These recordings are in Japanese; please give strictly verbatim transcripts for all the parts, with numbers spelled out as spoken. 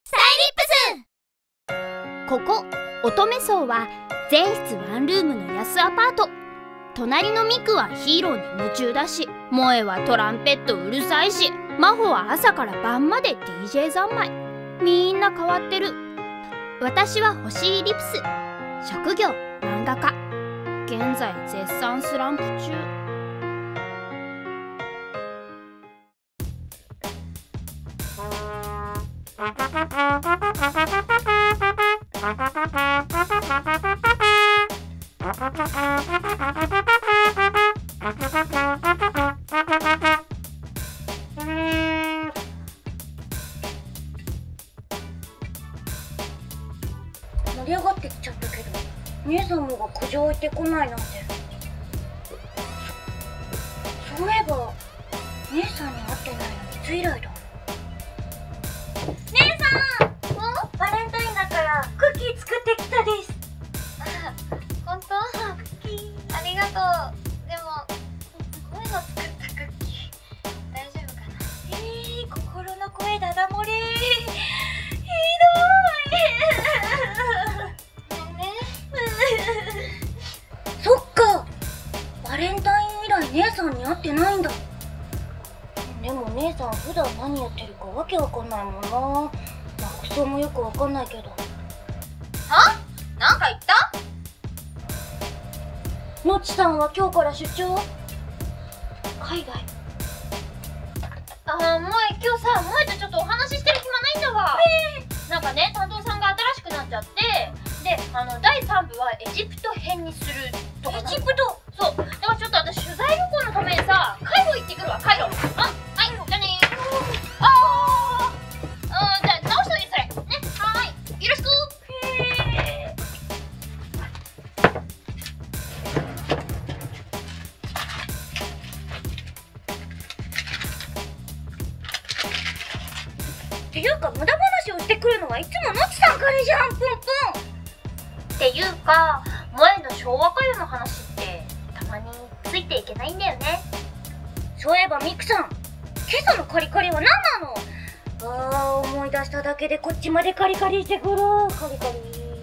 スタイリップス。ここ乙女荘は全室ワンルームの安アパート。隣のミクはヒーローに夢中だし、萌えはトランペットうるさいし、真帆は朝から晩まで ディージェー 三昧。みんな変わってる。私は星井リプス、職業漫画家、現在絶賛スランプ中。 盛り上がってきちゃったけど、姉さんもが苦情置いてこないなんて。そそういえば姉さんに会ってないのいつ以来だ。姉さん、おバレンタインだからクッキー作ってきたです。 あ、本当？クッキーありがとう。でも声の作ったクッキー大丈夫かな。 えー、心の声ダダ漏れ。ひどい。 ね。 そっか、バレンタイン以来姉さんに会ってないんだ。でも姉さん普段何やってるかわけわかんないもんな。まあ服装もよくわかんないけど。 は？なんか言った？ のちさんは今日から出張？海外？ ああ、萌え今日さ、萌えとちょっとお話ししてる暇ないんだわ。なんかね、担当さんが新しくなっちゃって、で、あのだいさん部はエジプト編にするとか。 エジプト？ そう、だからちょっと私取材旅行のためにさ、カイロ行ってくるわ。カイロ。あ、はい、じゃあねー。あー、うん、じゃあ直しといてそれ。ね、はーい、よろしく。へー。っていうか無駄話をしてくるのはいつものちさんからじゃん、ぷんぷん。 っていうか、萌えの昭和歌謡の話ってたまについていけないんだよね。 そういえばミクさん、今朝のカリカリは何なの？あー、思い出しただけでこっちまでカリカリしてくる。カリカリ。ね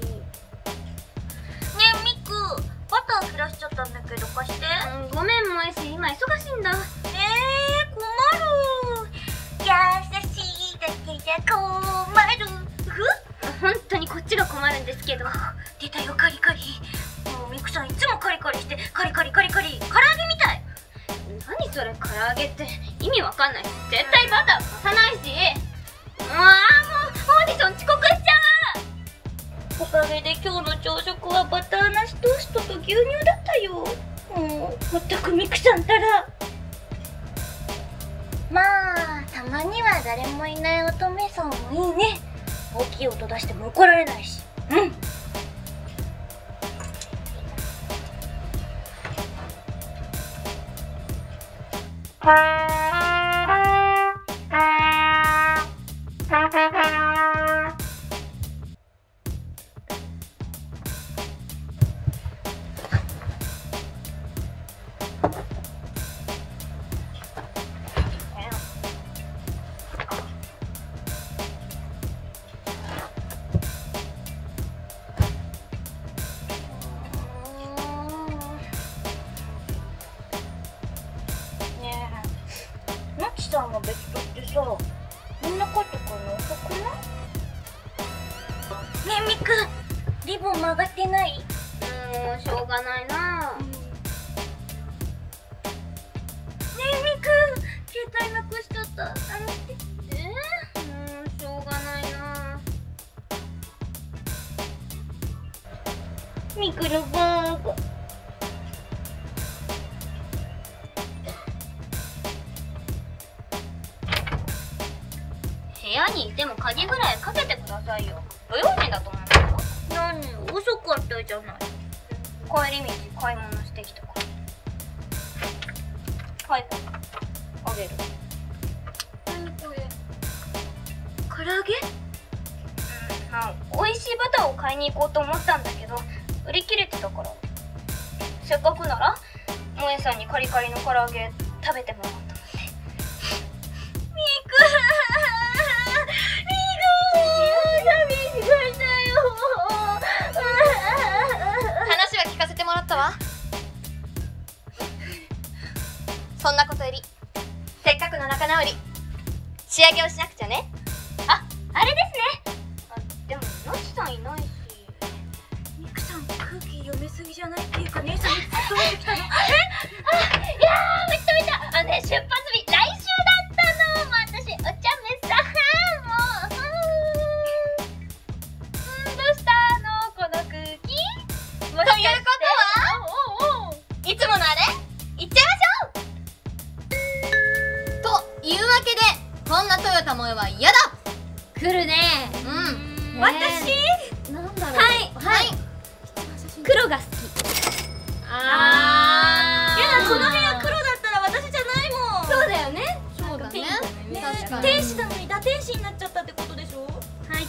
えミク、バター切らしちゃったんだけど貸して。 うん、ごめん萌えし、今忙しいんだ。 えー、困る。優しいだけじゃ困る。 本当にこっちが困るんですけど。 出たよカリカリ。もうミクさんいつもカリカリしてカリカリカリカリ。唐揚げみたい。 何それ、唐揚げって意味わかんない。絶対バター貸さないし。うわあ、もうオーディション遅刻しちゃおかげで今日の朝食はバターなしトーストと牛乳だったよ。もうまったくミクさんたら。まあたまには誰もいない乙女さんもいいね。大きい音出しても怒られないし。うん。なちさんが別途ってさ、みんな帰ってくるの遅くない？ねえミク、リボン曲がってない？ う。もうしょうがないな。 ねえミク、携帯なくしちゃった。探して。 えー、もうしょうがないな。 ミクのバーガー。 部屋にいても鍵ぐらいかけてくださいよ。土曜日だと思うよ。 何、遅かったじゃない。 帰り道買い物してきたから。はい、あげる。 何これ？唐揚げ？ うん、美味しいバターを買いに行こうと思ったんだけど売り切れてたから、せっかくなら萌えさんにカリカリの唐揚げ食べてもらおうと思って。 ミクひどい。 仕上げをしなくちゃね。あ、あれですね。あ、でもなちさんいないし。 ミクさん空気読めすぎじゃないっていうか、姉さんいつどうできたの？ え、あ、いやー、めっちゃめちゃ、あのね、出発日来週だったの。もう私お茶目さ、もう、うーん、どうしたのこの空気。もしかしてということは、おうおうおう、いつものあれいっちゃいましょう。というわけで、こんなトヨタ萌えは嫌だ。 来るね。 うん、 私？ なんだろう。 はいはい。 黒が好き。 あー、 やだ、この部屋黒だったら私じゃないもん。 そうだよね。 そうだね。 確かに。 天使なのに堕天使になっちゃったってことでしょ？はい。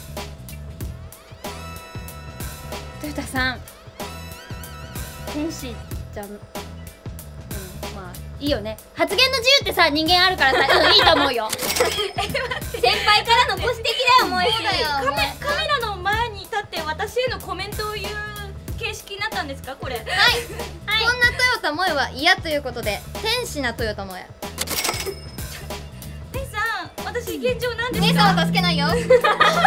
トヨタさん、天使じゃん、うん、まあいいよね。発言の自由ってさ、人間あるからさ、うん、いいと思うよ。 先輩からのご指摘だよ、萌え。そうだよ。 カメカメラの前に立って私へのコメントを言う形式になったんですか、これ？はい。 はい、こんなトヨタ萌えは嫌ということで、天使なトヨタ萌え。 姉さん、私現状なんですか？ 姉さんは助けないよ。 先輩。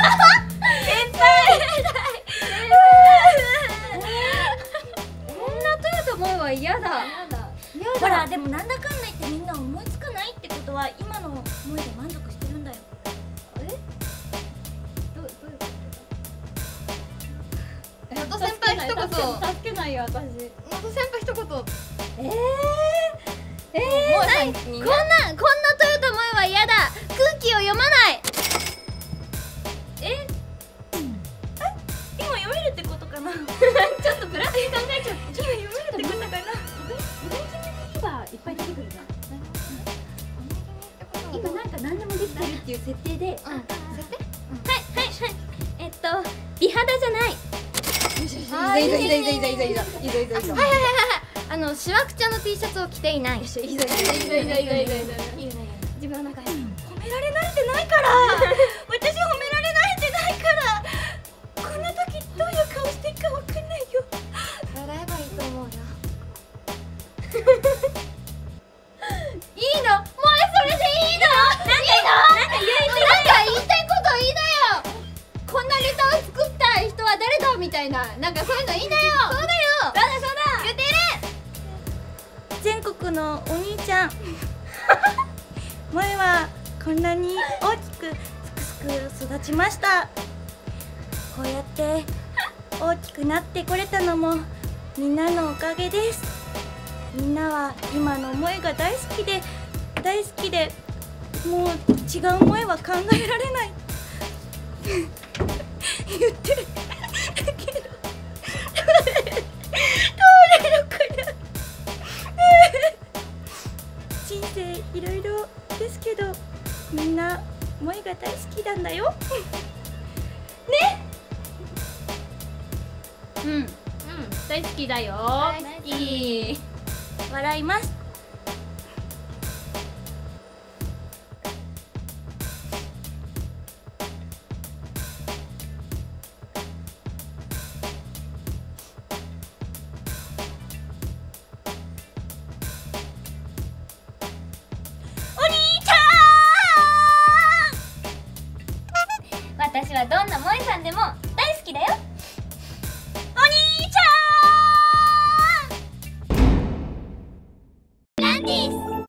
こんなトヨタ萌えは嫌だ。 ほら、でもなんだかんだ言ってみんな思いつかないってことは今の思いで満足してるんだよ。 え？どうどういうこと？のと先輩一言。 助けないよ私。 のと先輩一言。 えー、えー、なに、こんなこんなトヨタ萌えは嫌だ。空気を読まない。 え？今読めるってことかな？ ちょっとプラスに考えちゃう。 今読めるってことかな？ いっぱい出てくるな。今なんか何でもできてるっていう設定で、設定？はいはいはい。えっと美肌じゃない。 いいぞいいぞいいぞいいぞいいぞいいぞいいぞいいぞいいぞ。はいはいはいはい。あのしわくちゃの T シャツを着ていない。いいぞいいぞいいぞいいぞいいぞいいぞいいぞ。いいね。 自分の中で褒められ慣れてないから。私褒められ慣れてないから。こんな時どういう顔していいかわかんないよ。 笑えばいいと思うよ。 いいの？もうそれでいいの？なんかいいの？なんか言いたいこといいだよ。こんなネタを作った人は誰だみたいな、なんかそういうのいいんだよ。そうだよ。そうだそうだ。言ってる。 全国のお兄ちゃん。萌えはこんなに大きくすくすく育ちました。こうやって大きくなってこれたのもみんなのおかげです。みんなは今の萌えが大好きで大好きで、もう違う萌えは考えられない言ってるけどどうなのかな。人生いろいろですけど、みんな萌えが大好きなんだよ。ね。 うん、うん、大好きだよ。大好き。 笑います。お兄ちゃん。 私はどんな萌えさんでも大好きだよ。 お兄ちゃん。ランディス。